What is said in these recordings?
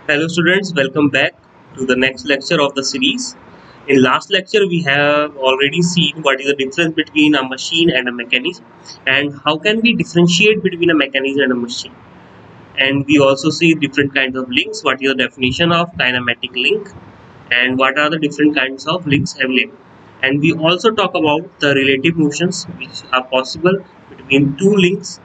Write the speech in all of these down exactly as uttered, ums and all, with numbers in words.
Hello students, welcome back to the next lecture of the series. In last lecture we have already seen what is the difference between a machine and a mechanism and how can we differentiate between a mechanism and a machine. And we also see different kinds of links, what is the definition of kinematic link and what are the different kinds of links available. And we also talk about the relative motions which are possible between two links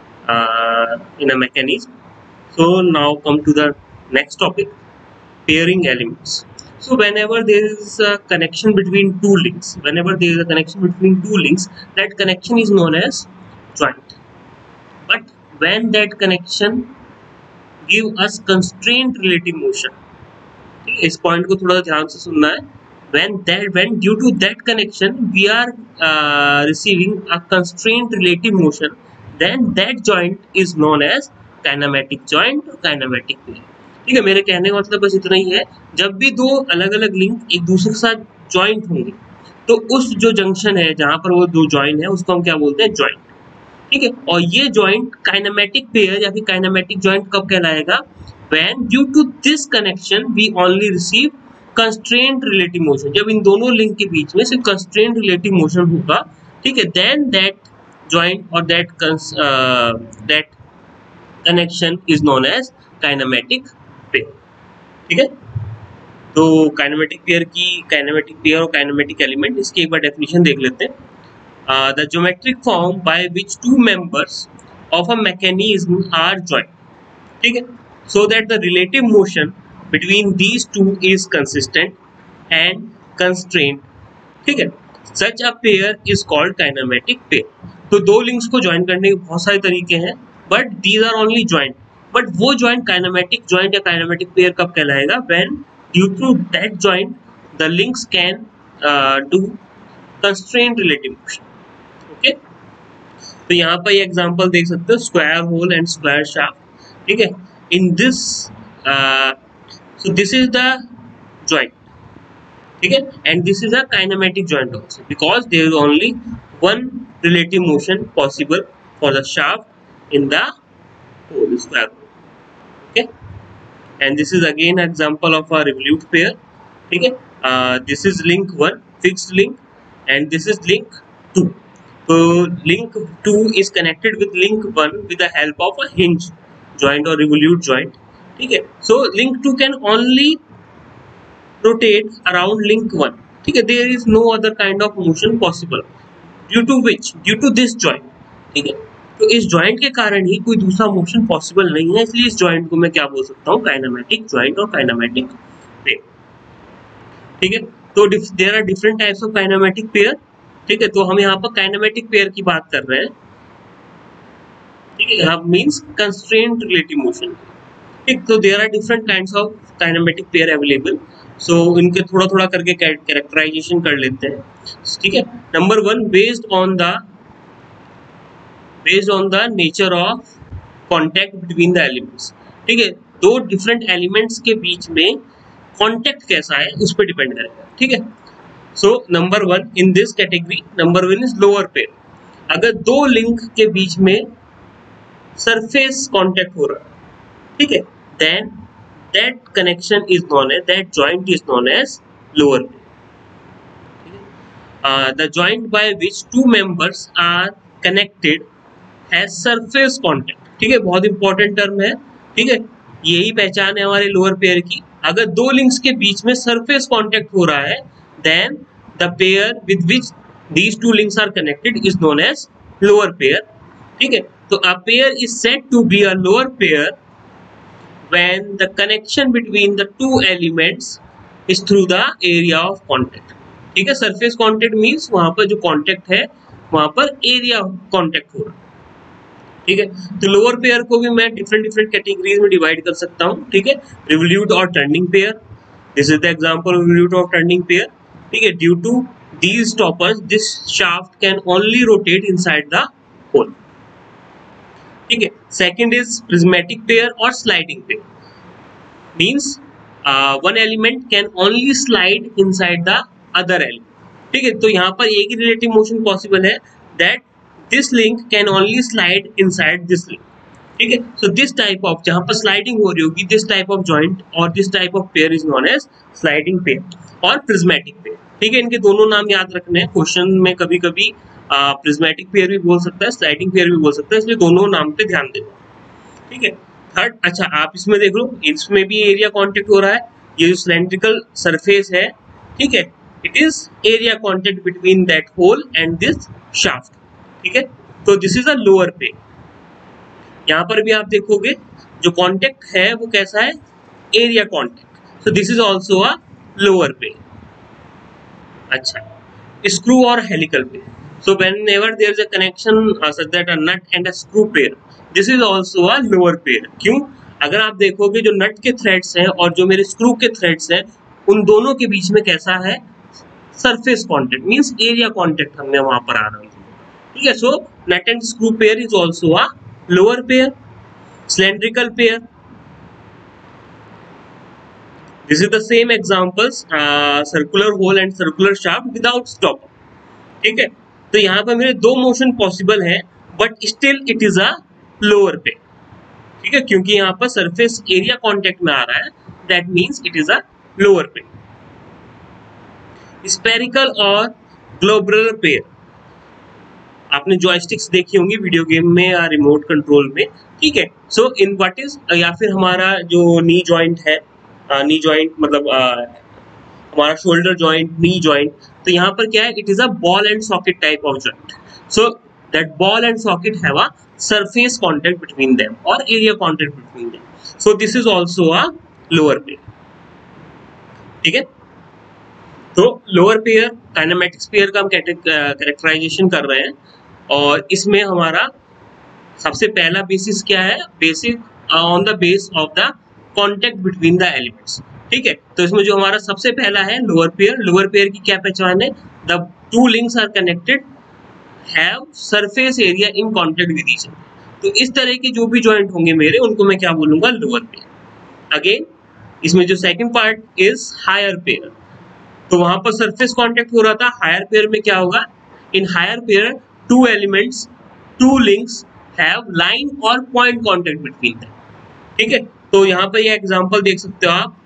uh, in a mechanism. So now come to the next topic, pairing elements. So whenever there is a connection between two links, whenever there is a connection between two links, that connection is known as joint. But when that connection give us constraint relative motion, इस point को थोड़ा ध्यान से सुनना है. When that when due to that connection we are uh, receiving a constraint relative motion, then that joint is known as kinematic joint or kinematic pair. ठीक है, मेरे कहने का मतलब बस इतना ही है. जब भी दो अलग अलग लिंक एक दूसरे के साथ ज्वाइंट होंगे तो उस जो जंक्शन है जहां पर वो दो ज्वाइन है उसको हम क्या बोलते हैं, ज्वाइंट. ठीक है, और ये ज्वाइंट काइनेमेटिक पेयर या फिर काइनेमेटिक ज्वाइंट कब कहलाएगा, when due to this connection we only receive constraint relative motion. जब इन दोनों लिंक के बीच में सिर्फ constraint relative motion होगा, ठीक है, then that joint or that uh, that connection is known as kinematic pair. ठीक है, तो kinematic pair की kinematic pair और kinematic element इसकी एक बार definition देख लेते हैं. Uh, the geometric form by which two members of a mechanism are joined, ठीक है, so that the relative motion between these two is consistent and constrained. ठीक है, such a pair is called kinematic pair. तो दो links को join करने के बहुत सारे तरीके हैं, but these are only joint. But वो ज्वाइंट काइनेमेटिक ज्वाइंट या काइनेमेटिक पेयर कब कहलाएगा, when due to that joint the links can uh, do constraint relative motion. Okay, तो यहाँ पर ये एग्जांपल देख सकते हो, square hole and square shaft. ठीक है, in this so this is the joint. ठीक है, and this is a kinematic joint also because there is only one relative motion possible for the shaft in the hole square. Okay, and this is again example of a revolute pair. ठीक है, this is link one fixed link and this is link two. So link two is connected with link one with the help of a hinge joint or revolute joint. ठीक है, so link two can only rotate around link one. ठीक है, there is no other kind of motion possible due to which due to this joint. ठीक है, तो इस joint के कारण ही कोई दूसरा motion possible नहीं है, इसलिए इस joint को मैं क्या बोल सकता हूँ, kinematic joint और kinematic pair. ठीक है, तो there are different types of kinematic pair. ठीक है, तो हम यहाँ पर काइनेमेटिक पेयर की बात कर रहे हैं. ठीक है, यहाँ मींस कंस्ट्रेंट रिलेटिव मोशन. ठीक, तो there are different kinds of kinematic pair available. So इनके थोड़ा थोड़ा करके कैरेक्टराइजेशन कर लेते हैं. ठीक है, number one, based on the based on the nature of contact between the elements. ठीक है, दो डिफरेंट एलिमेंट्स के बीच में कॉन्टेक्ट कैसा है उस पर डिपेंड करेगा. ठीक है, so number one in this category, number one is lower pair. अगर दो लिंक के बीच में सरफेस कांटेक्ट हो रहा है, ठीक है, then that connection is known as that joint is known as lower pair. The joint by which two members are connected has surface contact. ठीक है, बहुत इंपॉर्टेंट टर्म है. ठीक है, यही पहचान है हमारे लोअर पेयर की. अगर दो लिंक्स के बीच में सरफेस कांटेक्ट हो रहा है, then the pair with which these two links are connected is known as lower pair. ठीक है, तो a pair is said to be a lower pair when the connection between the two elements is through the area of contact. ठीक है, surface contact means वहां पर जो contact है वहां पर area contact हो रहा है. ठीक है, तो लोअर पेयर को भी मैं डिफरेंट डिफरेंट कैटेगरीज में डिवाइड कर सकता हूँ. ठीक है, रिवोल्यूट और turning pair, this is the example of revolute और टर्निंग पेयर. ठीक है, due to these stoppers this shaft can only rotate inside the hole. ठीक है, second is prismatic pair और sliding pair. Means uh, one element can only slide inside the other element. ठीक है, तो यहाँ पर एक ही relative motion possible है, that this link can only slide inside this link. ठीक है। सो दिस टाइप ऑफ, जहां पर स्लाइडिंग हो रही होगी, दिस टाइप ऑफ जॉइंट और this type of pair is known as sliding pair और प्रिज्मेटिक पेयर। ठीक है, इनके दोनों नाम याद रखने हैं। क्वेश्चन में कभी कभी प्रिज्मेटिक पेयर भी बोल सकता है, स्लाइडिंग पेयर भी बोल सकता है, इसलिए दोनों नाम पे ध्यान देना। ठीक है। थर्ड, अच्छा आप इसमें देख लो, इसमें भी एरिया कांटेक्ट हो रहा है। ये जो सिलेंड्रिकल सरफेस है, ठीक है, it is area contact between that hole and this shaft. ठीक है, तो this is a lower pair. यहाँ पर भी आप देखोगे जो कांटेक्ट है वो कैसा है, area contact. So this is also a lower pair. अच्छा, स्क्रू और helical pair. So whenever there is a connection uh, such that a nut and a screw pair, this is also a lower pair. क्यों? अगर आप देखोगे जो नट के threads हैं और जो मेरे स्क्रू के थ्रेड्स हैं, उन दोनों के बीच में कैसा है, surface contact, means area contact हमें वहां पर आ रहा है। ठीक है, so nut and screw pair is also a lower pair. Cylindrical pair, this is the same examples, circular hole and circular shaft without stopper. ठीक है, तो यहाँ पर मेरे दो मोशन पॉसिबल है, but still it is a lower pair. ठीक है, क्योंकि यहाँ पर सरफेस एरिया कांटेक्ट में आ रहा है, that means it is a lower pair. Spherical और ग्लोबुलर पेयर, आपने जॉयस्टिक्स देखी होंगी वीडियो गेम में या रिमोट कंट्रोल में। ठीक है, सो इन व्हाट इज, या फिर हमारा जो नी जॉइंट है, नी जॉइंट मतलब uh, हमारा शोल्डर जॉइंट, नी जॉइंट, तो यहाँ पर क्या है, it is a ball and socket type of joint. So that ball and socket have a surface contact between them और area contact between them. So this is also a lower pair. ठीक है, तो lower pair kinematics pair का हम characterisation कर रहे हैं, और इसमें हमारा सबसे पहला बेसिस क्या है, basis on the base of the contact between the elements. ठीक है, तो इसमें जो हमारा सबसे पहला है लोअर पेयर, लोअर पेयर की क्या पहचान है, the two links are connected have surface area in contact with each other. तो इस तरह के जो भी जॉइंट होंगे मेरे, उनको मैं क्या बोलूंगा, लोअर पेयर। अगेन इसमें जो second part is higher pair, तो वहां पर सरफेस कांटेक्ट हो रहा था। हायर पेयर में क्या होगा, in higher pair two elements, two links have line और पॉइंट कांटेक्ट बिटवीन देम। ठीक है, तो यहाँ पर ये एग्जांपल देख सकते हो आप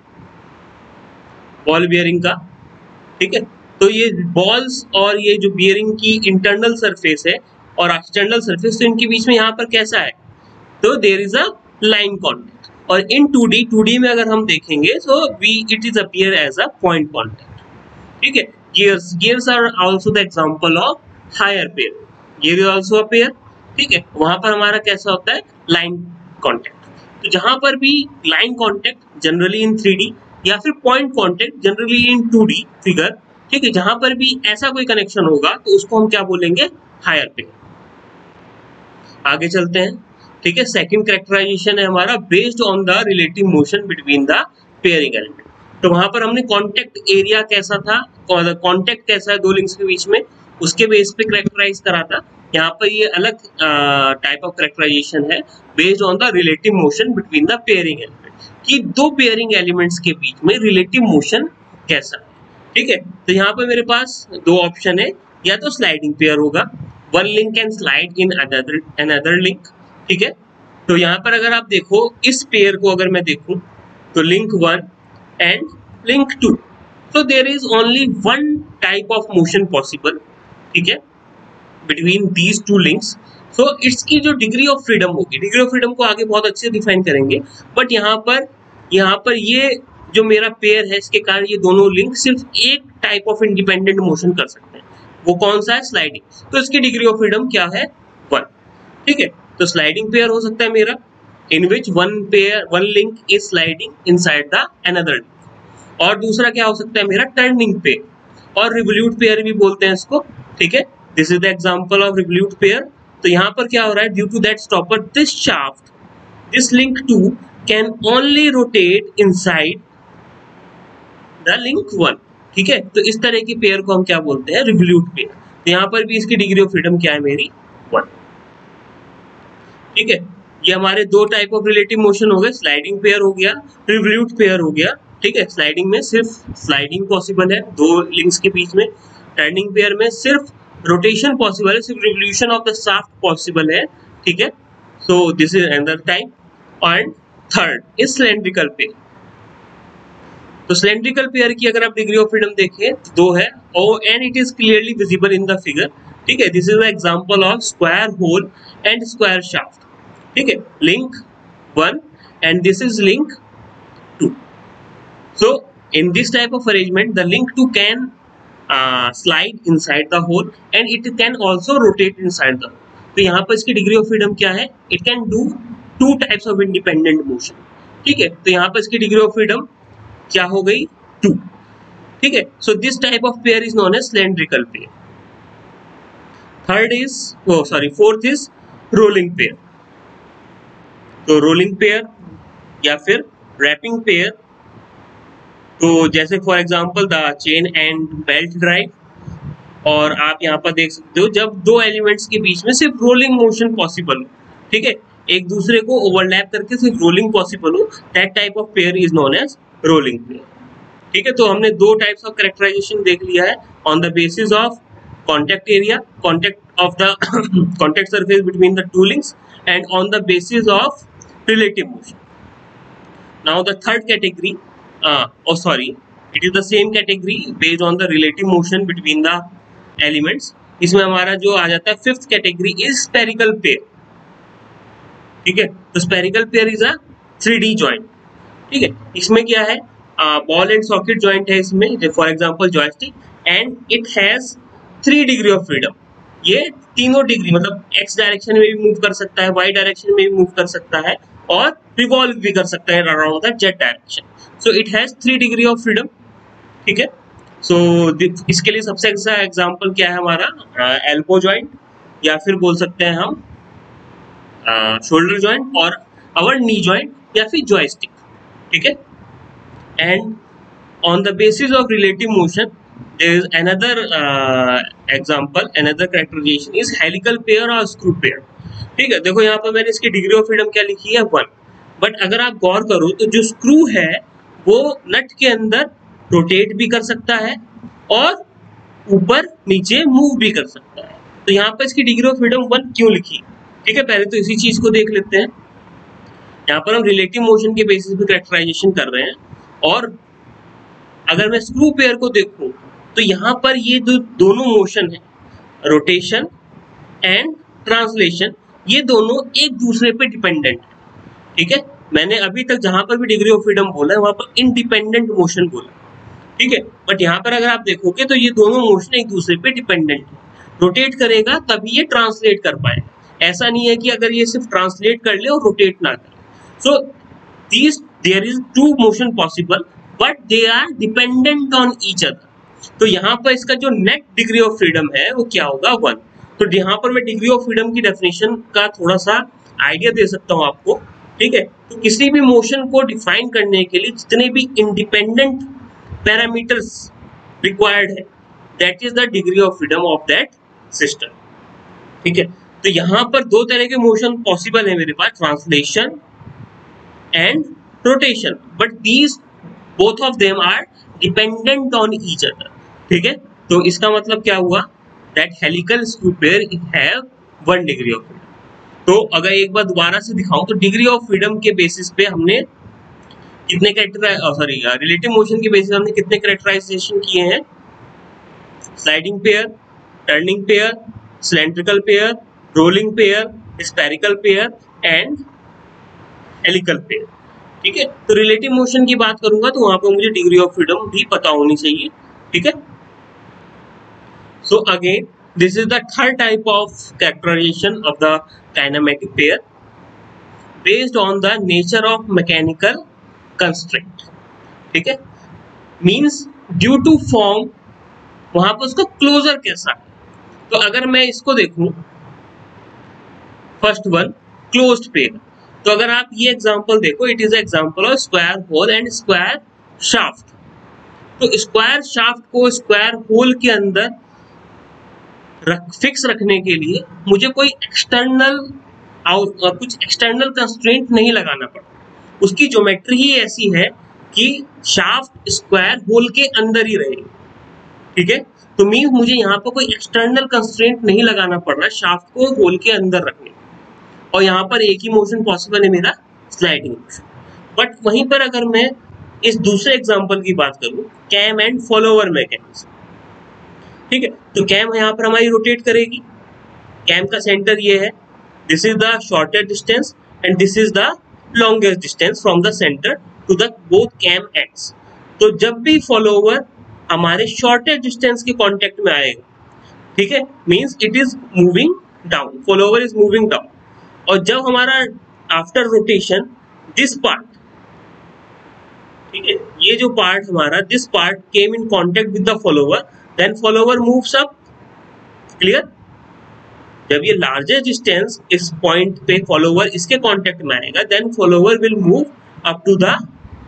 बॉल बियरिंग का। ठीक है, तो ये बॉल्स और ये जो बियरिंग की इंटरनल सरफेस है और एक्सटर्नल सरफेस, तो इनके बीच में यहाँ पर कैसा है, तो there is a line contact. और in two D, two D में अगर हम देखेंगे, so we it is appear as a point contact. ठीक है, gears, gears are also the example of higher pair, gear is also a pair. ठीक है, वहां पर हमारा कैसा होता है, लाइन कांटेक्ट। तो जहां पर भी line contact generally in three D या फिर point contact generally in two D figure, ठीक है, जहां पर भी ऐसा कोई कनेक्शन होगा तो उसको हम क्या बोलेंगे, हायर पेयर। आगे चलते हैं। ठीक है, सेकंड कैरेक्टराइजेशन है हमारा based on the relative motion between the pairing element. तो वहां पर हमने कांटेक्ट एरिया कैसा था, कांटेक्ट कैसा है दो लिंक्स के बीच में, उसके बेस पे कैरेक्टराइज करा था। यहाँ पर ये अलग टाइप ऑफ कैरेक्टराइजेशन है based on the relative motion between the pairing element, कि दो पेयरिंग एलिमेंट्स के बीच में रिलेटिव मोशन कैसा है। ठीक है, तो यहाँ पर मेरे पास दो ऑप्शन है, या तो स्लाइडिंग पेयर होगा, one link can slide in other another link. ठीक है, तो यहाँ पर अगर आप देखो इस पेयर को अगर मैं देखूं, तो link one and link two, so there is only one type of motion possible, ठीक है, between these two links। so इसकी जो डिग्री ऑफ फ्रीडम होगी, डिग्री ऑफ फ्रीडम को आगे बहुत अच्छे से डिफाइन करेंगे, बट यहाँ पर यहाँ पर ये जो मेरा पेयर है, इसके कारण ये दोनों लिंक सिर्फ एक टाइप ऑफ इंडिपेंडेंट मोशन कर सकते हैं। वो कौन सा है, स्लाइडिंग। तो इसकी डिग्री ऑफ फ्रीडम क्या है, वन। ठीक है, तो स्लाइडिंग पेयर हो सकता है मेरा, in which one pair one link is sliding inside the another link. और दूसरा क्या हो सकता है मेरा, टर्निंग पेयर और रिवोल्यूट पेयर भी बोलते हैं इसको। ठीक है, this is the example of revolute pair. तो यहाँ पर क्या हो रहा है, due to that stopper this shaft, this link two can only rotate inside the link one. ठीक है, तो इस तरह की पेयर को हम क्या बोलते हैं, रिवोल्यूट पेयर। तो यहाँ पर भी इसकी डिग्री ऑफ फ्रीडम क्या है मेरी, वन। ठीक है, ये हमारे दो टाइप ऑफ रिलेटिव मोशन हो गए, स्लाइडिंग पेयर हो गया, रिवोल्यूट पेयर हो गया। ठीक है, स्लाइडिंग में सिर्फ स्लाइडिंग पॉसिबल है दो लिंक्स के बीच में, टर्निंग पेयर में सिर्फ रोटेशन पॉसिबल है, सिर्फ revolution of the shaft possible है। ठीक है, So this is another type. And third is cylindrical pair. तो cylindrical pair की अगर आप डिग्री ऑफ फ्रीडम देखें तो दो है, और and it is clearly visible in the figure. ठीक है, this is the example of square hole and square shaft. ठीक है, link one and this is link two. So in this type of arrangement the link two can uh, slide inside the hole and it can also rotate inside the hole. तो यहाँ पर इसकी degree of freedom क्या है? It can do two types of independent motion. ठीक है, तो यहाँ पर इसकी डिग्री ऑफ फ्रीडम क्या हो गई? टू. ठीक है, so this type of pair is known as cylindrical pair. Third is oh sorry fourth is rolling pair. तो rolling pair या फिर wrapping pair, तो जैसे for example the chain and belt drive, और आप यहाँ पर देख सकते हो जब दो एलिमेंट्स के बीच में सिर्फ रोलिंग मोशन पॉसिबल हो. ठीक है, एक दूसरे को ओवरलैप करके सिर्फ रोलिंग पॉसिबल हो, that type of pair is known as rolling pair. ठीक है, तो हमने दो टाइप्स ऑफ कैरेक्टराइजेशन देख लिया है on the basis of contact area, contact of the contact surface between the two links, and on the basis of relative motion. Now the third category Uh, oh sorry, it is the same category based on the relative motion between the elements. इसमें हमारा जो आ जाता है fifth category is spherical pair. ठीक है, तो spherical pair is a three D joint. ठीक है, इसमें क्या है? बॉल एंड सॉकेट जॉइंट है इसमें, for example joystick, and it has three degree of freedom. ये तीनों डिग्री मतलब एक्स डायरेक्शन में भी मूव कर सकता है, वाई डायरेक्शन में भी मूव कर सकता है, और रिवॉल्व भी कर सकता है around the Z direction. So it has three degree of freedom. ठीक है, सो so, इसके लिए सबसे अच्छा एग्जांपल क्या है हमारा? एल्बो जॉइंट, या फिर बोल सकते हैं हम शोल्डर जॉइंट, और आवर नी जॉइंट, या फिर जॉयस्टिक. ठीक है, and on the basis of relative motion there is another example, another characterization is helical pair और स्क्रू पेयर. ठीक है, देखो यहाँ पर मैंने इसकी डिग्री ऑफ फ्रीडम क्या लिखी है? वन. बट अगर आप गौर करो तो जो स्क्रू है वो नट के अंदर रोटेट भी कर सकता है और ऊपर नीचे मूव भी कर सकता है. तो यहाँ पर इसकी डिग्री ऑफ फ्रीडम वन क्यों लिखी? ठीक है, पहले तो इसी चीज को देख लेते हैं. यहाँ पर हम रिलेटिव मोशन के बेसिस पे कैरेक्टराइजेशन कर रहे हैं, और अगर मैं स्क्रू पेयर को देखूं तो यहाँ पर ये जो दोनों मोशन है, रोटेशन एंड ट्रांसलेशन, ये दोनों एक दूसरे पे डिपेंडेंट है. ठीक है, मैंने अभी तक जहां पर भी डिग्री ऑफ फ्रीडम बोला है वहां पर इंडिपेंडेंट मोशन बोला. ठीक है, बट यहाँ पर अगर आप देखोगे तो ये दोनों मोशन एक दूसरे पे डिपेंडेंट है. रोटेट करेगा तभी ये ट्रांसलेट कर पाए. ऐसा नहीं है कि अगर ये सिर्फ ट्रांसलेट कर ले और रोटेट ना करे. So these there is two motion possible but they are dependent on each other. तो यहाँ पर इसका जो नेट डिग्री ऑफ फ्रीडम है वो क्या होगा? वन. तो यहाँ पर मैं डिग्री ऑफ फ्रीडम की डेफिनेशन का थोड़ा सा आइडिया दे सकता हूँ आपको. ठीक है, तो किसी भी मोशन को डिफाइन करने के लिए जितने भी इंडिपेंडेंट पैरामीटर्स रिक्वायर्ड है, that is the degree of freedom of that system. ठीक है, तो यहाँ पर दो तरह के मोशन पॉसिबल है मेरे पास, translation and rotation, but these both of them are dependent on each other. ठीक है, तो इसका मतलब क्या हुआ? That helical screw pair have one degree of freedom. तो अगर एक बार दोबारा से दिखाऊं तो डिग्री ऑफ फ्रीडम के बेसिस पे हमने कितने कैरेक्टर सॉरी रिलेटिव मोशन के बेसिस हमने कितने कैरेक्टराइजेशन किए हैं? Sliding pair, turning pair, cylindrical pair, rolling pair, spherical pair and helical pair. ठीक है, तो रिलेटिव मोशन की बात करूंगा तो वहां पर मुझे डिग्री ऑफ फ्रीडम भी पता होनी चाहिए. ठीक है, so again this is the third type of characterization of the kinematic pair based on the nature of mechanical constraint. ठीक है, means due to form, वहां पर उसका क्लोजर कैसा है. तो अगर मैं इसको देखूं, फर्स्ट वन क्लोज्ड पेयर, तो अगर आप ये एग्जांपल देखो, it is example of square hole and square shaft. तो स्क्वायर शाफ्ट को स्क्वायर होल के अंदर रख, फिक्स रखने के लिए मुझे कोई एक्सटर्नल कुछ एक्सटर्नल कंस्ट्रेंट नहीं लगाना पड़ा. उसकी ज्योमेट्री ही ऐसी है कि शाफ्ट स्क्वायर होल के अंदर ही रहेगी. ठीक है, तो मीन्स मुझे यहाँ पर कोई एक्सटर्नल कंस्ट्रेंट नहीं लगाना पड़ रहा शाफ्ट को होल के अंदर रखने. और यहाँ पर एक ही मोशन पॉसिबल है मेरा, स्लाइडिंग मोशन। बट वहीं पर अगर मैं इस दूसरे एग्जांपल की बात करूं, कैम एंड फॉलोअर मैकेनिज्म, ठीक है, तो कैम यहाँ पर हमारी रोटेट करेगी। कैम का सेंटर ये है, this is the shorter distance and this is the longest distance from the centre to the both cam ends. तो जब भी फॉलोअर हमारे शॉर्टेस्ट डिस्टेंस के कांटेक्ट में आएगा, ठीक है, means it is moving down, follower is moving down. और जब हमारा आफ्टर रोटेशन दिस पार्ट, ठीक है, ये जो पार्ट हमारा this part came in contact with the follower, then follower moves up. Clear? जब ये लार्जेस्ट डिस्टेंस इस पॉइंट पे फॉलोअर इसके कांटेक्ट में आएगा, then follower will move up to the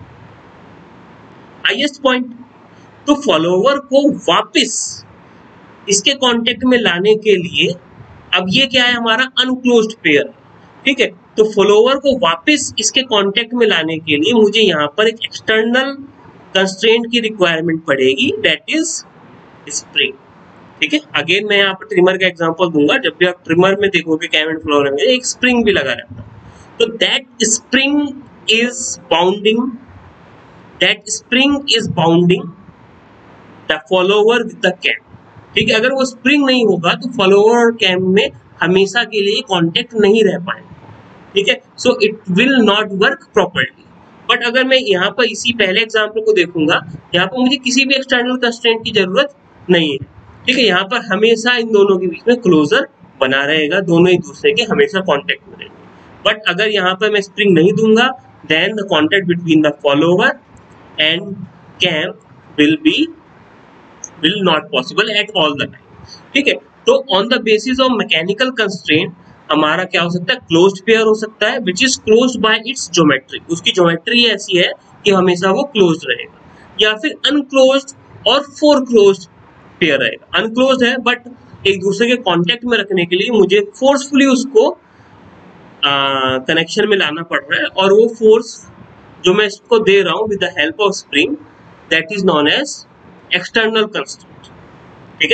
highest point. तो फॉलोअर को वापस इसके कांटेक्ट में लाने के लिए, अब ये क्या है, हमारा अनक्लोज्ड पेयर, ठीक है, तो फॉलोअर को वापस इसके कांटेक्ट में लाने के लिए मुझे यहाँ पर एक एक्सटर्नल कंस्ट्रेंट की रिक्वायरमेंट पड़ेगी, दैट इज स्प्रिंग। ठीक है, अगेन मैं यहाँ पर ट्रिमर का एग्जांपल दूंगा। जब भी आप ट्रिमर में देखोगे कैम एंड फ्लोर में एक स्प्रिंग भी लगा रहता है, तो that spring is bounding that spring is bounding the follower with the cam. ठीक है, अगर वो स्प्रिंग नहीं होगा तो फॉलोअर और कैम में हमेशा के लिए कांटेक्ट नहीं रह पाएंगे। ठीक है, so it will not work properly. But अगर मैं यहाँ पर इसी पहले एग्जांपल को देखूंगा, यहाँ पर मुझे किसी भी एक्सटर्नल कंस्ट्रेंट की जरूरत नहीं है। ठीक है, यहाँ पर हमेशा इन दोनों के बीच में क्लोजर बना रहेगा, दोनों एक दूसरे के हमेशा कांटेक्ट में रहेंगे। बट अगर यहाँ पर मैं स्प्रिंग नहीं दूंगा, then the contact between the follower and cam will be will not possible at all the time। ठीक है, तो on the basis of mechanical constraint हमारा क्या हो सकता है, क्लोज्ड पेयर हो सकता है which is closed by its geometry. उसकी ज्योमेट्री ऐसी है कि हमेशा वो क्लोज्ड रहेगा, या फिर अनक्लोज्ड और फोर क्लोज्ड पेयर रहेगा। अनक्लोज्ड है बट एक दूसरे के कांटेक्ट में रखने के लिए मुझे फोर्सफुली उसको कनेक्शन में लाना पड़ रहा है, और वो फोर्स जो मैं इसको दे रहा हूँ with the help of spring, that is known as external constraint. ठीक है,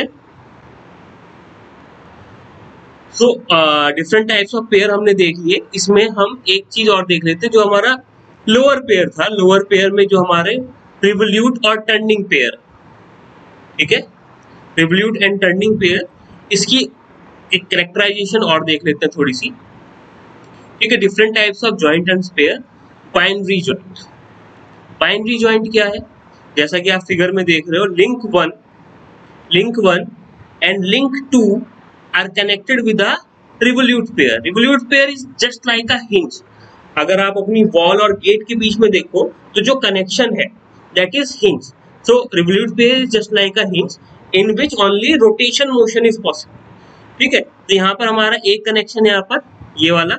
so different types of pair हमने देख लिए। इसमें हम एक चीज और देख लेते हैं, जो हमारा लोअर पेयर था। लोअर पेयर में जो हमारे रिवोल्यूट और टर्निंग पेयर, ठीक है, रिवोल्यूट एंड टर्निंग पेयर, इसकी एक कैरेक्टराइजेशन और देख लेते हैं थोड़ी सी। ठीक है, different types of joint and pair. Binary joint, binary joint क्या है, जैसा कि आप फिगर में देख रहे हो, link one link one and link two are connected with a revolute pair. Revolute pair is just like a hinge. अगर आप अपनी वॉल और गेट के बीच में देखो तो जो कनेक्शन है that is hinge. So revolute pair is just like a hinge in which only rotation motion is possible. ठीक है, तो यहाँ पर हमारा एक कनेक्शन है, यहाँ पर ये वाला।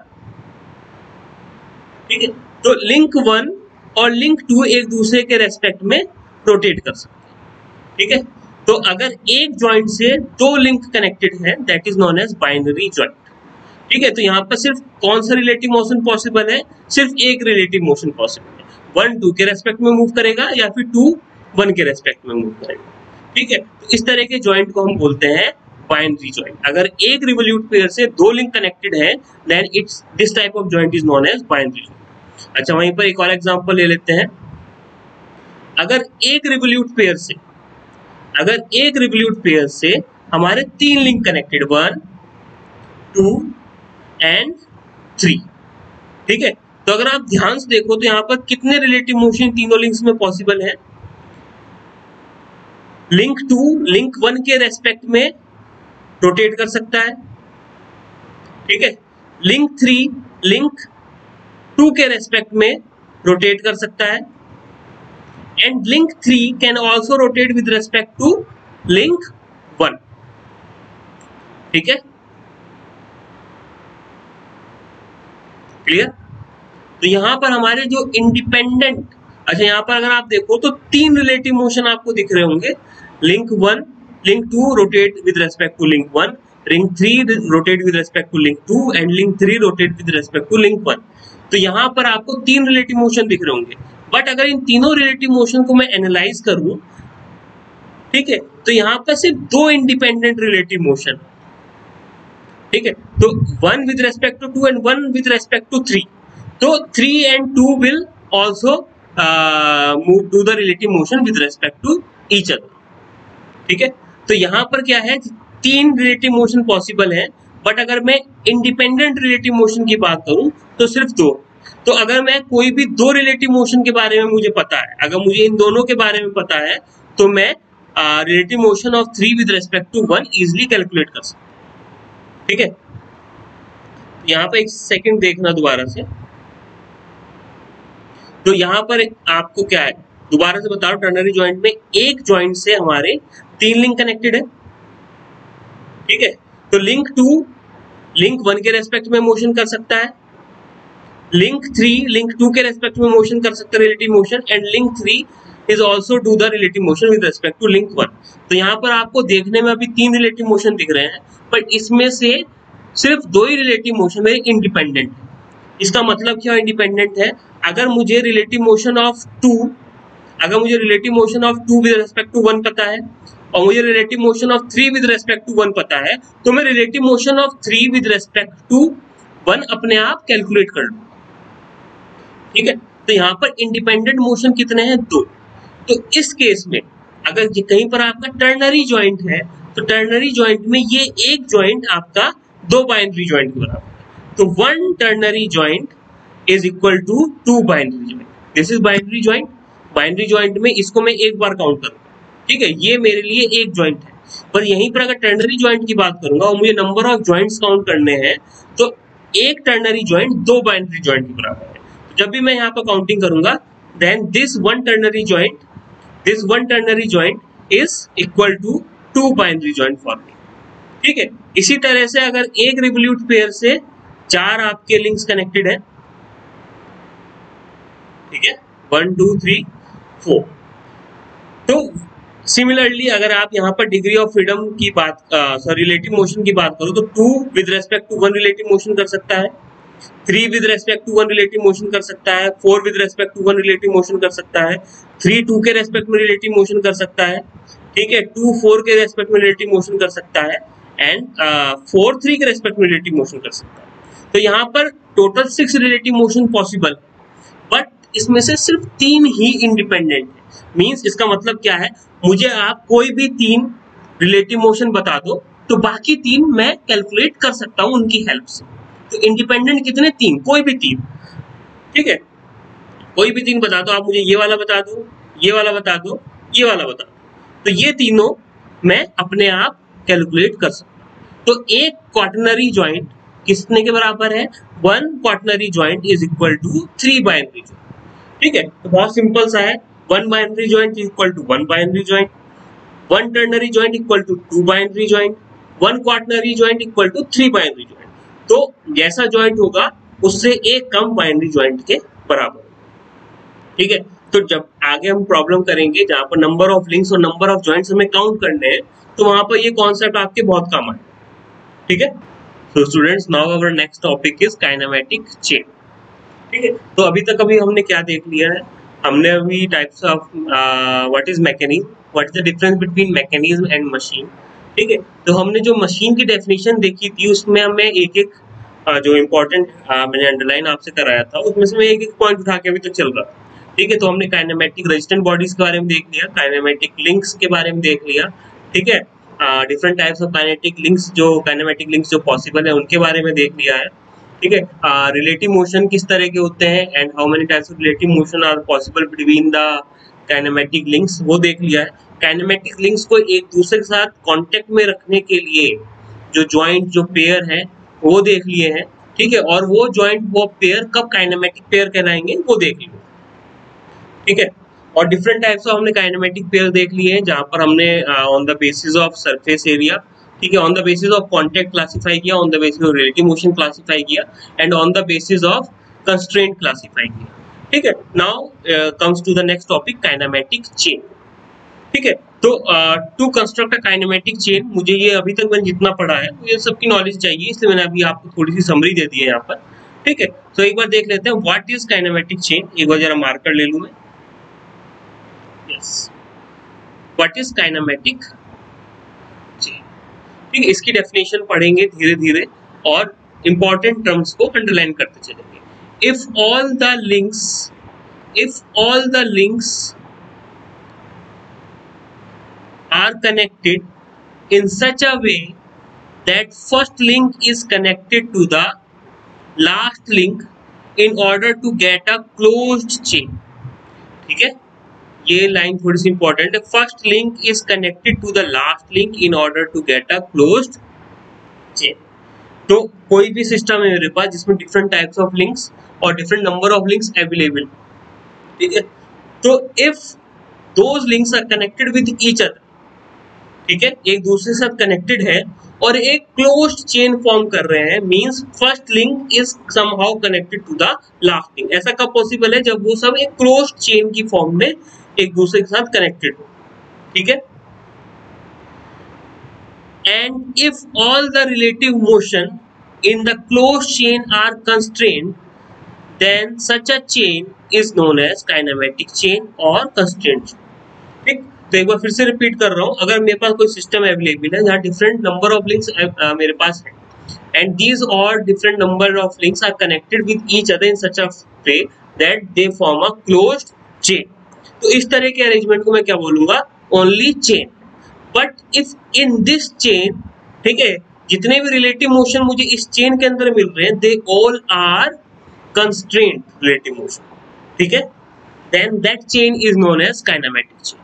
ठीक है, तो लिंक वन और लिंक टू एक दूसरे के रेस्पेक्ट में रोटेट कर सकते हैं। ठीक है, तो अगर एक जॉइंट से दो लिंक कनेक्टेड है, that is known as binary joint. ठीक है, तो यहाँ पर सिर्फ कौन सा रिलेटिव मोशन पॉसिबल है, सिर्फ एक रिलेटिव मोशन पॉसिबल है। वन टू के रेस्पेक्ट में मूव करेगा या फिर टू वन के रेस्पेक्ट में मूव करेगा। ठीक है, तो इस तरह के जॉइंट को हम बोलते हैं बाइनरी जॉइंट। अगर एक रिवोल्यूट पेयर से दो लिंक कनेक्टेड है, then it's this type of joint is known as binary joint. अच्छा, वहीं पर एक और एग्जांपल ले लेते हैं। अगर एक रिवोल्यूट पेयर से अगर एक रिवोल्यूट पेयर से हमारे तीन link connected, one two and three. ठीक है, तो अगर आप ध्यान से देखो तो यहाँ पर कितने रिलेटिव मोशन तीनों लिंक्स में पॉसिबल है। लिंक टू लिंक वन के रेस्पेक्ट में रोटेट कर सकता है। ठीक है, लिंक थ्री लिंक टू के रेस्पेक्ट में रोटेट कर सकता है, and link three can also rotate with respect to link one. ठीक है, क्लियर? तो यहां पर हमारे जो इंडिपेंडेंट, अच्छा यहाँ पर अगर आप देखो तो तीन रिलेटिव मोशन आपको दिख रहे होंगे। Link one link two rotate with respect to link one, link three rotate with respect to link two, and link three rotate with respect to link one. तो यहाँ पर आपको तीन रिलेटिव मोशन दिख रहे होंगे। बट अगर इन तीनों रिलेटिव मोशन को मैं एनालाइज करूं, ठीक है, तो यहाँ पर सिर्फ दो इंडिपेंडेंट रिलेटिव मोशन। ठीक है, तो one with respect to two and one with respect to three, तो three and two will also move to the relative motion with respect to each other. ठीक है, तो यहाँ पर क्या है, तीन रिलेटिव मोशन पॉसिबल है, बट अगर मैं इंडिपेंडेंट रिलेटिव मोशन की बात करूं तो सिर्फ दो। तो अगर मैं कोई भी दो रिलेटिव मोशन के बारे में मुझे पता है, अगर मुझे इन दोनों के बारे में पता है, तो मैं relative motion of three with respect to one easily calculate कर सकता हूं। ठीक है, यहाँ पर एक सेकंड देखना दोबारा से। तो यहाँ पर आपको क्या है, दोबारा से बता रहा हूं, टर्नरी जॉइंट में एक जॉइंट से हमारे तीन लिंक कनेक्टेड है। ठीक है, तो लिंक टू लिंक वन के रेस्पेक्ट में मोशन कर सकता है, लिंक थ्री लिंक टू के रेस्पेक्ट में मोशन कर सकता है relative motion, and link three is also do the relative motion with respect to link one. तो यहाँ पर आपको देखने में अभी तीन रिलेटिव मोशन दिख रहे हैं, बट इसमें से सिर्फ दो ही रिलेटिव मोशन मेरे इंडिपेंडेंट है। इसका मतलब क्या इंडिपेंडेंट है, अगर मुझे रिलेटिव मोशन ऑफ टू अगर मुझे relative motion of two with respect to one पता है और मुझे relative motion of three with respect to one पता है, तो मैं relative motion of three with respect to one अपने आप कैलकुलेट कर लूँ। ठीक है, तो यहाँ पर इंडिपेंडेंट मोशन कितने हैं, दो। तो इस केस में अगर कहीं पर आपका टर्नरी जॉइंट है, तो टर्नरी जॉइंट में ये एक जॉइंट आपका दो बाइनरी जॉइंट के बराबर है। तो one ternary joint is equal to two binary joint. This is binary joint. Binary joint में इसको मैं एक बार काउंट करूंगा। ठीक है, ये मेरे लिए एक जॉइंट है, पर यहीं पर अगर टर्नरी जॉइंट की बात करूंगा और मुझे नंबर ऑफ जॉइंट्स काउंट करने हैं, तो एक टर्नरी जॉइंट दो बाइनरी जॉइंट के बराबर है। तो जब भी मैं यहाँ पर काउंटिंग करूंगा, then this one ternary joint this one ternary joint is equal to two binary joint for me. ठीक है, इसी तरह से अगर एक रिवोल्यूट पेयर से चार आपके लिंक्स कनेक्टेड है, ठीक है, वन टू थ्री फोर, तो सिमिलरली अगर आप यहाँ पर डिग्री ऑफ फ्रीडम की बात सॉरी रिलेटिव मोशन की बात करो, तो two with respect to one relative motion कर सकता है, three with respect to one relative motion कर सकता है, four with respect to one relative motion कर सकता है, थ्री टू के रेस्पेक्ट में रिलेटिव मोशन कर सकता है, ठीक है, टू फोर के रेस्पेक्ट में रिलेटिव मोशन कर सकता है, एंड फोर थ्री के रेस्पेक्ट में रिलेटिव मोशन कर सकता है। तो यहाँ पर total six relative motion possible, but इसमें से सिर्फ तीन ही इंडिपेंडेंट है। मींस इसका मतलब क्या है, मुझे आप कोई भी तीन रिलेटिव मोशन बता दो, तो बाकी तीन मैं कैलकुलेट कर सकता हूं उनकी हेल्प से। तो इंडिपेंडेंट कितने, तीन, कोई भी तीन। ठीक है, कोई भी तीन बता दो आप मुझे, ये वाला बता दो, ये वाला बता दो, ये वाला बता दो, तो ये तीनों मैं अपने आप कैलकुलेट कर सकता हूं। तो एक क्वाटरनरी जॉइंट कितने के बराबर है, one quaternary joint is equal to three binary joint. ठीक है, तो बहुत सिंपल सा है, one binary joint equal to one binary joint, one ternary joint equal to two binary joint, one quaternary joint equal to three binary joint. तो जैसा joint होगा उससे एक कम बाइनरी जॉइंट के बराबर। ठीक है, तो जब आगे हम प्रॉब्लम करेंगे जहां पर नंबर ऑफ लिंक्स और नंबर ऑफ जॉइंट्स हमें काउंट करने हैं, तो वहां पर ये कॉन्सेप्ट आपके बहुत काम आए। ठीक है, तो students, now our next topic is kinematic chain. ठीक है, तो अभी तक अभी हमने क्या देख लिया है, हमने अभी types of what is mechanism, what is the difference between mechanism and machine. ठीक है, तो हमने जो मशीन की डेफिनेशन देखी थी उसमें हमें एक एक uh, जो इम्पोर्टेंट uh, मैंने अंडरलाइन आपसे कराया था, उसमें से मैं एक एक पॉइंट उठा के अभी तक चल रहा था। ठीक है, तो हमने काइनेमेटिक रेजिस्टेंट बॉडीज के बारे में देख लिया, काइनेमेटिक लिंक्स के बारे में देख लिया। ठीक है, different types of kinetic links, जो काइनेमेटिक लिंक्स जो पॉसिबल है उनके बारे में देख लिया है। ठीक है, रिलेटिव मोशन किस तरह के होते हैं and how many types of relative motion are possible between the kinematic links, वो देख लिया है। काइनेमेटिक लिंक्स को एक दूसरे के साथ कांटेक्ट में रखने के लिए जो जॉइंट जो पेयर है वो देख लिए हैं। ठीक है, और वो जॉइंट वो पेयर कब काइनेमेटिक पेयर कहलाएंगे वो देख लिए। ठीक है, और डिफरेंट टाइप्स ऑफ हमने काइनेमेटिक पेयर देख लिए हैं, जहां पर हमने on the basis of surface area, ठीक है, on the basis of contact classify किया, on the basis of relative motion classify किया, and on the basis of constraint classify किया। ठीक है, now comes to the next topic, kinematic chain. ठीक है, तो to construct a kinematic chain, मुझे ये अभी तक मैंने जितना पढ़ा है मुझे सबकी नॉलेज चाहिए, इसलिए मैंने अभी आपको थोड़ी सी समरी दे दी है यहाँ पर। ठीक है, तो एक बार देख लेते हैं व्हाट इज काइनेमेटिक चेन। एक बार जरा मार्कर ले लूं मैं। Yes, what is kinematic chain. ठीक है, इसकी डेफिनेशन पढ़ेंगे धीरे धीरे, और इंपॉर्टेंट टर्म्स को अंडरलाइन करते चलेंगे। If all the links if all the links are connected in such a way that first link is connected to the last link in order to get a closed chain। ठीक है, ये line थोड़ी सी important है। First link is connected to the last link in order to get a closed chain. तो कोई भी system है मेरे पास जिसमें डिफरेंट टाइप्स ऑफ लिंक्स और different number of links available, ठीक है, तो if those links are connected with each other, ठीक है, एक दूसरे के साथ कनेक्टेड है और एक क्लोज्ड चेन फॉर्म कर रहे हैं, means first link is somehow connected to the last link. ऐसा कब पॉसिबल है? जब वो सब एक क्लोज्ड चेन की फॉर्म में एक दूसरे के साथ कनेक्टेड हो, ठीक है। And if all the relative motion in the closed chain are constrained, then such a chain is known as kinematic chain और कंस्ट्रेंट। ठीक, तो एक बार फिर से रिपीट कर रहा हूँ, अगर मेरे पास कोई सिस्टम अवेलेबल है जहाँ डिफरेंट नंबर ऑफ लिंक्स मेरे पास है एंड दीज और different number of links are connected with each other in such a way that they form a closed chain, तो इस तरह के अरेंजमेंट को मैं क्या बोलूंगा? Only chain. But if in this chain, ठीक है, जितने भी रिलेटिव मोशन मुझे इस चेन के अंदर मिल रहे हैं, they all are constraint relative motion, ठीक है, then that chain is known as kinematic chain.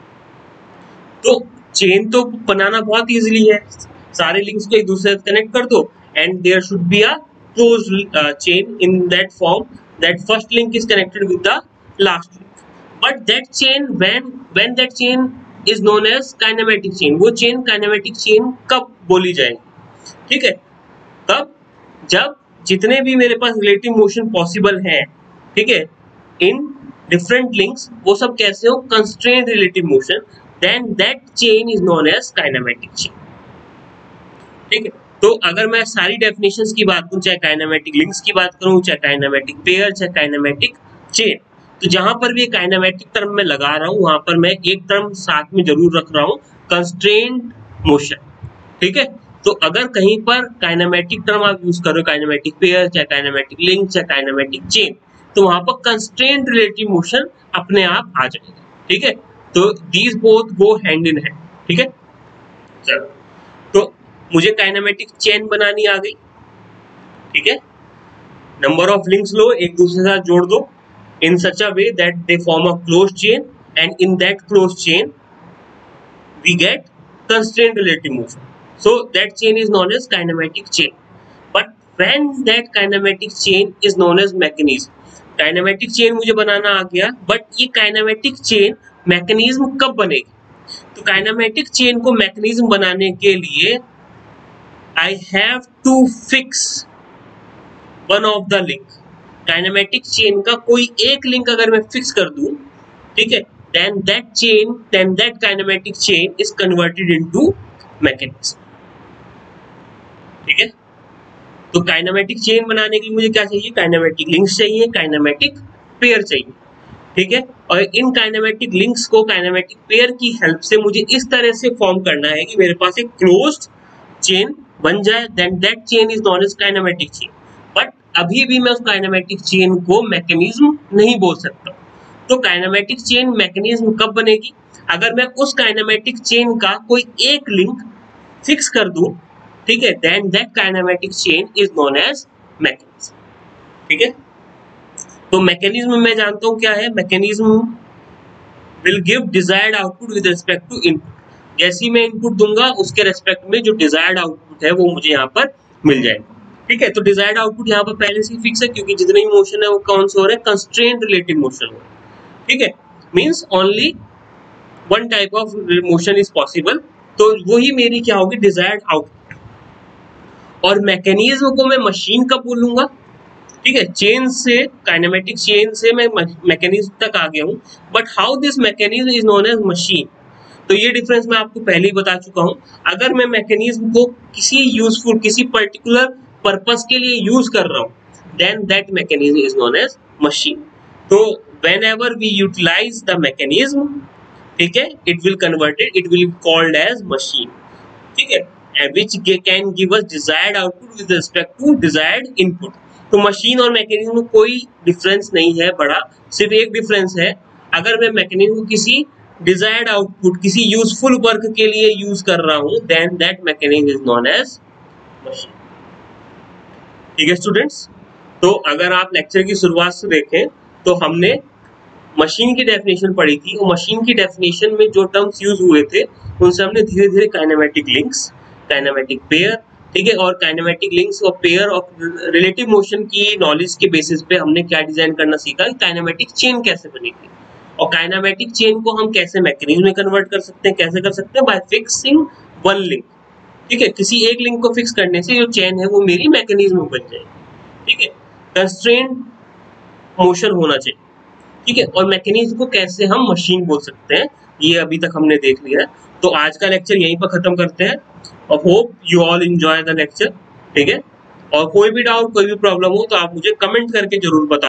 तो चेन तो बनाना बहुत इजीली है, सारे लिंक्स को एक दूसरे से कनेक्ट कर दो and there should be a closed chain in that form that first link is connected with the last link. But that chain when when that chain is known as kinematic chain, वो chain kinematic chain कब बोली जाएगी? ठीक है, तब जब जितने भी मेरे पास रिलेटिव मोशन पॉसिबल हैं, ठीक है, इन डिफरेंट लिंक्स, वो सब कैसे हो? Constraint relative motion, then that chain is known as kinematic chain। ठीक है, तो अगर मैं सारी डेफिनेशंस की बात करूं, चाहे काइनेमेटिक लिंक्स की बात करूं, चाहे काइनेमेटिक पेयर, चाहे काइनेमेटिक चेन, तो जहां पर भी काइनेमेटिक टर्म में लगा रहा हूं वहां पर मैं एक टर्म साथ में जरूर रख रहा हूं, कंस्ट्रेंट मोशन। ठीक है, तो अगर कहीं पर काइनेमेटिक टर्म आप यूज कर रहे हो, काइनेमेटिक पेयर, चाहे काइनेमेटिक लिंक, चाहे काइनेमेटिक चेन, तो वहां पर कंस्ट्रेंट रिलेटिव मोशन अपने आप आ जाएगा। ठीक है, तो these both go hand in hand. ठीक है, चलो, तो मुझे काइनेमेटिक चेन बनानी आ गई। ठीक है, नंबर ऑफ लिंक्स लो, एक दूसरे के साथ जोड़ दो in such a way that they form a closed chain and in that closed chain we get constraint relative motion, so that chain is known as kinematic chain। but when that kinematic chain is known as mechanism, kinematic chain मुझे बनाना आ गया, but ये kinematic chain mechanism कब बनेगी? तो kinematic chain को mechanism बनाने के लिए I have to fix one of the link. Kinematic chain का कोई एक लिंक अगर मैं फिक्स कर दूं, ठीक है, then that chain then that kinematic chain is converted into mechanism. ठीक है, तो काइनेमेटिक चेन बनाने के लिए मुझे क्या चाहिए? काइनेमेटिक लिंक्स चाहिए, काइनेमेटिक पेयर चाहिए। ठीक है, और इन काइनेमेटिक लिंक्स को काइनेमेटिक पेयर की हेल्प से मुझे इस तरह से फॉर्म करना है कि मेरे पास एक क्लोज्ड चेन बन जाए, then that chain is known as kinematic chain. But अभी भी मैं उस काइनेमेटिक चेन को मैकेनिज्म नहीं बोल सकता। तो काइनेमेटिक चेन मैकेनिज्म कब बनेगी? अगर मैं उस काइनेमेटिक चेन का कोई एक लिंक फिक्स कर दूं, ठीक है, then that kinematic chain is known as mechanism. ठीक है, तो मैकेनिज्म मैं जानता हूं क्या है। Mechanism will give desired output with respect to input. जैसी मैं इनपुट दूंगा उसके रेस्पेक्ट में जो डिजायर्ड आउटपुट है वो मुझे यहाँ पर मिल जाएगा। ठीक है, तो डिजायर्ड आउटपुट यहाँ पर पहले से फिक्स है क्योंकि जितने भी मोशन है वो कौन से हो रहे हैं? कंस्ट्रेंट रिलेटिव मोशन हो रहा है। ठीक है, means only one type of motion is possible, तो वही मेरी क्या होगी? Desired output. और मैकेनिज्म को मैं मशीन कब बोलूंगा? ठीक है, चेन से, काइनेमेटिक चेन से मैं मैकेनिज्म तक आ गया हूं, but how this mechanism is known as machine. तो ये डिफरेंस मैं आपको पहले ही बता चुका हूं। अगर मैं मैकेनिज्म को किसी यूजफुल, किसी पर्टिकुलर पर्पस के लिए यूज कर रहा हूं, then that mechanism is known as machine. तो whenever we utilize the mechanism, ठीक है, it will converted, it will called as machine. ठीक है, which can give us desired output with respect to desired input. तो machine और mechanism में कोई difference नहीं है बड़ा, सिर्फ एक डिफरेंस है, अगर मैं मैकेनिज्म को किसी डिजायर्ड आउटपुट, किसी यूजफुल वर्क के लिए यूज कर रहा हूं, then that mechanism is known as machine. ठीक है स्टूडेंट्स, तो अगर आप लेक्चर की शुरुआत से देखें तो हमने मशीन की डेफिनेशन पढ़ी थी, और मशीन की डेफिनेशन में जो टर्म्स यूज हुए थे उनसे हमने धीरे धीरे काइनेमेटिक लिंक्स, काइनेमेटिक पेयर, ठीक है, और काइनेमेटिक लिंक्स और पेयर और रिलेटिव मोशन की नॉलेज के बेसिस पे हमने क्या डिजाइन करना सीखा कि काइनेमेटिक चेन कैसे बनेगी, और काइनेमेटिक चेन को हम कैसे मैकेनिज्म में कन्वर्ट कर सकते हैं, कैसे कर सकते हैं, बाय फिक्सिंग वन लिंक। ठीक है, किसी एक लिंक को फिक्स करने से जो चेन है वो मेरी मैकेनिज्म बन जाएगी। ठीक है, कंस्ट्रेंट मोशन होना चाहिए। ठीक है, और मैकेनिज्म को कैसे हम मशीन बोल सकते हैं, ये अभी तक हमने देख लिया। तो आज का लेक्चर यहीं पर खत्म करते हैं, और hope you all enjoy the lecture. ठीक है, और कोई भी डाउट, कोई भी प्रॉब्लम हो तो आप मुझे कमेंट करके जरूर बताओ।